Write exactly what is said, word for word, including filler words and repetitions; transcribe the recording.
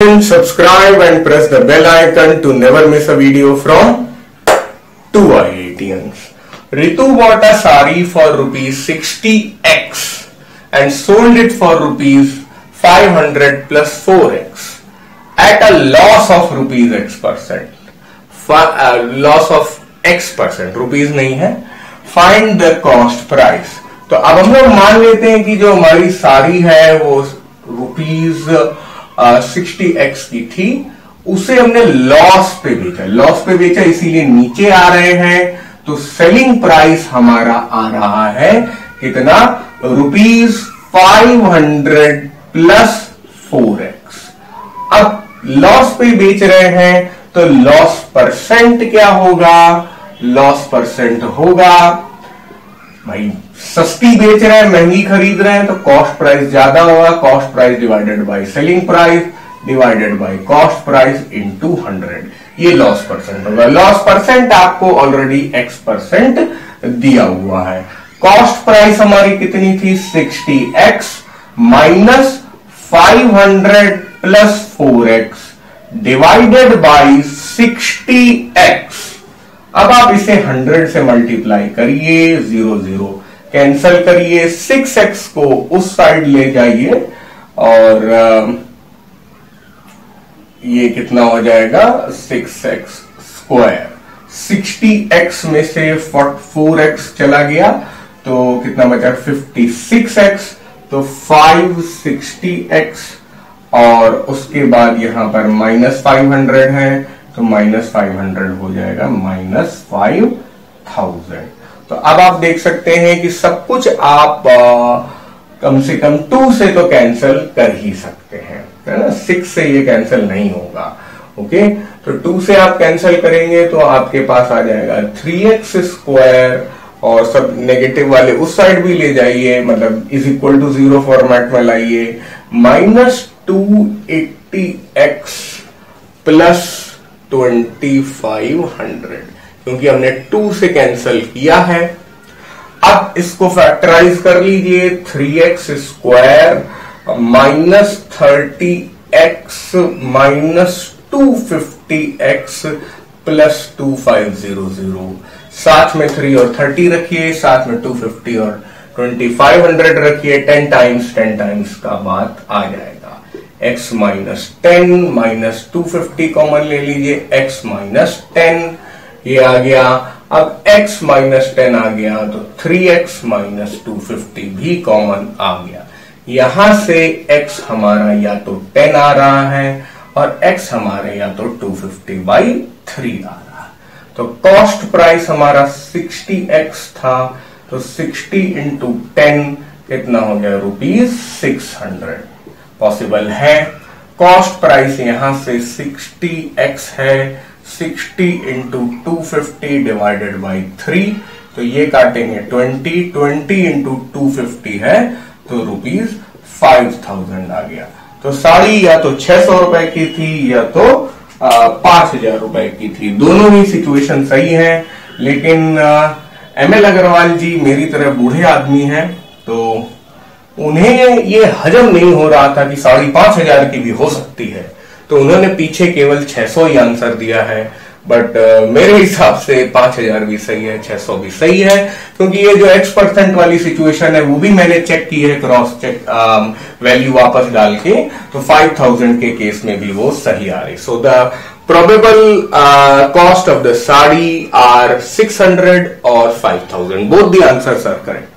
Subscribe and press the bell icon to never miss a video from two IITians. Ritu bought a sari for rupees sixty x and sold it for rupees five hundred plus four x at a loss of rupees x percent. Uh, loss of x percent, rupees नहीं है. Find the cost price. तो अब हम लोग मान लेते हैं कि जो हमारी सारी है वो रुपीज सिक्सटी एक्स की थी, उसे हमने लॉस पे बेचा. लॉस पे बेचा इसीलिए नीचे आ रहे हैं. तो सेलिंग प्राइस हमारा आ रहा है कितना? Rupees five hundred plus four x. अब लॉस पे बेच रहे हैं तो लॉस परसेंट क्या होगा? लॉस परसेंट होगा, भाई सस्ती बेच रहे हैं, महंगी खरीद रहे हैं तो कॉस्ट प्राइस ज्यादा होगा. Cost price divided by selling price divided by cost price into hundred. ये लॉस परसेंट होगा. लॉस परसेंट आपको ऑलरेडी एक्स परसेंट दिया हुआ है. कॉस्ट प्राइस हमारी कितनी थी? Sixty x minus five hundred plus four x divided by sixty x. अब आप इसे हंड्रेड से मल्टीप्लाई करिए, जीरो जीरो कैंसल करिए, सिक्स एक्स को उस साइड ले जाइए और ये कितना हो जाएगा? Six x square. Sixty x में से फोर एक्स चला गया तो कितना बचा? Fifty six x. तो फाइव सिक्सटी एक्स और उसके बाद यहां पर माइनस फाइव हंड्रेड है तो माइनस फाइव हंड्रेड हो जाएगा माइनस फाइव थाउजेंड. तो अब आप देख सकते हैं कि सब कुछ आप आ, कम से कम टू से तो कैंसिल कर ही सकते हैं, है ना. सिक्स से ये कैंसिल नहीं होगा. ओके, तो टू से आप कैंसिल करेंगे तो आपके पास आ जाएगा थ्री एक्स स्क्वायर और सब नेगेटिव वाले उस साइड भी ले जाइए, मतलब is equal to zero format में लाइए. Minus two eighty x plus twenty five hundred, क्योंकि हमने टू से कैंसिल किया है. अब इसको फैक्टराइज कर लीजिए. Three x square minus thirty x minus two fifty x plus two five zero zero. साथ में थ्री और थर्टी रखिए, साथ में टू फिफ्टी और ट्वेंटी फाइव हंड्रेड रखिए. टेन टाइम्स टेन टाइम्स का बात आ जाएगा. x minus ten minus two fifty common ले लीजिए, x माइनस टेन ये आ गया. अब x माइनस टेन आ गया तो three x minus two fifty भी कॉमन आ गया. यहां से x हमारा या तो टेन आ रहा है और x हमारे या तो टू फिफ्टी बाई थ्री आ रहा है. तो कॉस्ट प्राइस हमारा सिक्सटी एक्स था तो सिक्सटी इंटू टेन कितना हो गया? Rupees six hundred. पॉसिबल है. कॉस्ट प्राइस यहां से सिक्सटी एक्स है, sixty into two fifty divided by three, तो ये काटेंगे twenty. Twenty into two fifty है तो रुपीज फाइव थाउजेंड आ गया. तो साड़ी या तो छह सौ रुपए की थी या तो पांच हजार रुपए की थी. दोनों ही सिचुएशन सही है, लेकिन एम एल अग्रवाल जी मेरी तरह बूढ़े आदमी हैं तो उन्हें ये हजम नहीं हो रहा था कि साड़ी पांच हजार की भी हो सकती है, तो उन्होंने पीछे केवल छह सौ ही आंसर दिया है. बट uh, मेरे हिसाब से पांच हजार भी सही है, छह सौ भी सही है, क्योंकि ये जो एक्स परसेंट वाली सिचुएशन है वो भी मैंने चेक की है, क्रॉस चेक वैल्यू वापस डाल के, तो फाइव थाउजेंड के केस में भी वो सही आ रही. So the probable cost of the sari are six hundred और five thousand. Both the answers are correct.